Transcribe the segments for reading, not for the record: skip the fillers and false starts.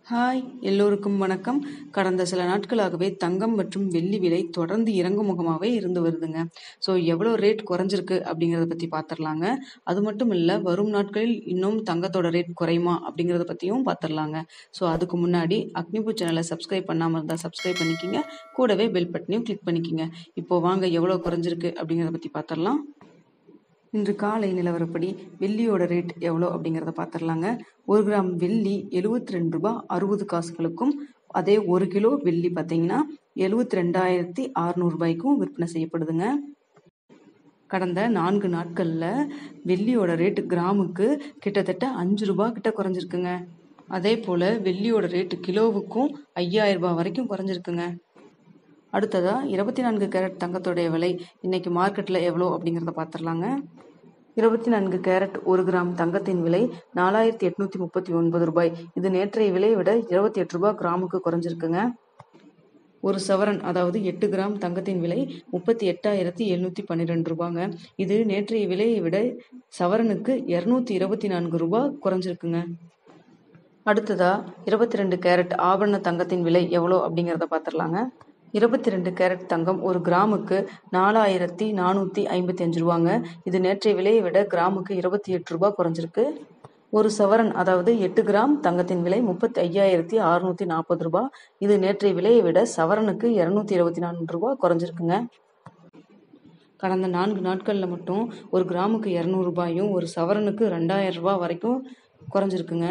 Hi எல்லோருக்கும் வணக்கம். கடந்த சில நாட்களாகவே தங்கம் மற்றும் வெள்ளி விலை தொடர்ந்து இறங்குமுகமாகவே இருந்து வருதுங்க. ஸோ எவ்வளோ ரேட் குறைஞ்சிருக்கு அப்படிங்கிறத பற்றி பார்த்துடலாங்க. அது மட்டும் இல்லை, வரும் நாட்களில் இன்னும் தங்கத்தோட ரேட் குறையுமா அப்படிங்கிறத பற்றியும் பார்த்துடலாங்க. ஸோ அதுக்கு முன்னாடி அக்னிபூ சேனலை சப்ஸ்கிரைப் பண்ணாமல் இருந்தால் சப்ஸ்கிரைப் பண்ணிக்கிங்க, கூடவே பெல் பட்டனையும் கிளிக் பண்ணிக்கிங்க. இப்போ வாங்க எவ்வளோ குறைஞ்சிருக்கு அப்படிங்கிறத பற்றி பார்த்துடலாம். இன்று காலை நிலவரப்படி வெள்ளியோட ரேட் எவ்வளோ அப்படிங்கிறத பார்த்துடலாங்க. 1 கிராம் வெள்ளி 72 ரூபாய் 60 காசுகளுக்கும், அதே 1 கிலோ வெள்ளி பார்த்தீங்கன்னா 72,600 ரூபாய்க்கும் விற்பனை செய்யப்படுதுங்க. கடந்த 4 நாட்களில் வெள்ளியோட ரேட்டு கிராமுக்கு கிட்டத்தட்ட 5 ரூபாய் கிட்ட குறைஞ்சிருக்குங்க. அதே போல் வெள்ளியோட ரேட்டு கிலோவுக்கும் 5000 ரூபாய் வரைக்கும் குறைஞ்சிருக்குங்க. அடுத்ததா 24 கேரட் தங்கத்தோடைய விலை இன்னைக்கு மார்க்கெட்டில் எவ்வளோ அப்படிங்கிறத பார்த்துடலாங்க. 24 கேரட் 1 கிராம் தங்கத்தின் விலை 4839 ரூபாய். இது நேற்றைய விலையை விட 28 ரூபாய் கிராமுக்கு குறைஞ்சிருக்குங்க. ஒரு சவரன் அதாவது 8 கிராம் தங்கத்தின் விலை 38,712 ரூபாங்க. இது நேற்றைய விலையை விட சவரனுக்கு 224 ரூபாய் குறைஞ்சிருக்குங்க. அடுத்ததா 22 கேரட் ஆபரண தங்கத்தின் விலை எவ்வளோ அப்படிங்கிறத பார்த்துடலாங்க. 22 கேரட் தங்கம் 1 கிராமுக்கு 4,455 ரூபாங்க. இது நேற்றைய விலையை விட கிராமுக்கு 28 ரூபாய் குறைஞ்சிருக்கு. ஒரு சவரன் அதாவது 8 கிராம் தங்கத்தின் விலை 35,640 ரூபாய். இது நேற்றைய விலையை விட சவரனுக்கு 224 ரூபாய் குறைஞ்சிருக்குங்க. கடந்த 4 நாட்களில் மட்டும் 1 கிராமுக்கு 200 ரூபாயும் ஒரு சவரனுக்கு 2000 ரூபாய் வரைக்கும் குறைஞ்சிருக்குங்க.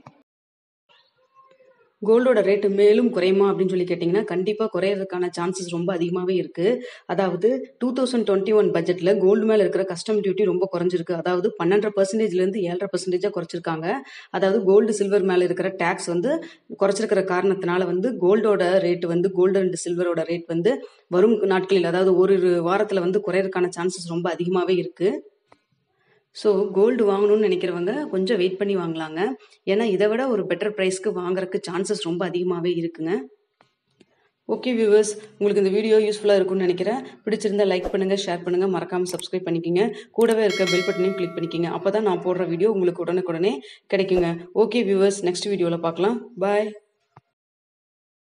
கோல்டோட ரேட்டு மேலும் குறையுமா அப்படின்னு சொல்லி கேட்டிங்கன்னா, கண்டிப்பாக குறையிறதுக்கான சான்சஸ் ரொம்ப அதிகமாகவே இருக்குது. அதாவது 2021 பட்ஜெட்டில் கோல்டு மேலே இருக்கிற கஸ்டம் டியூட்டி ரொம்ப குறைஞ்சிருக்கு. அதாவது 12% 7.5% குறைச்சிருக்காங்க. அதாவது கோல்டு சில்வர் மேலே இருக்கிற டேக்ஸ் குறைச்சிருக்கிற காரணத்தினால கோல்டோட ரேட்டு கோல்டு அண்ட் சில்வரோட ரேட் வரும் நாட்களில் அதாவது ஒரு வாரத்தில் குறையிறதுக்கான சான்சஸ் ரொம்ப அதிகமாகவே இருக்குது. ஸோ கோல்டு வாங்கணும்னு நினைக்கிறவங்க கொஞ்சம் வெயிட் பண்ணி வாங்கலாங்க. ஏன்னா இதை விட ஒரு பெட்டர் ப்ரைஸ்க்கு வாங்குறதுக்கு சான்சஸ் ரொம்ப அதிகமாகவே இருக்குங்க. ஓகே வியூவர்ஸ், உங்களுக்கு இந்த வீடியோ யூஸ்ஃபுல்லாக இருக்கும்னு நினைக்கிறேன். பிடிச்சிருந்தா லைக் பண்ணுங்கள், ஷேர் பண்ணுங்கள், மறக்காமல் சப்ஸ்கிரைப் பண்ணிக்கிங்க. கூடவே இருக்க பெல் பட்டனையும் கிளிக் பண்ணிக்கிங்க. அப்போ தான் நான் போடுற வீடியோ உங்களுக்கு உடனுக்குடனே கிடைக்குங்க. ஓகே வியூவர்ஸ், நெக்ஸ்ட் வீடியோவில் பார்க்கலாம். பாய்.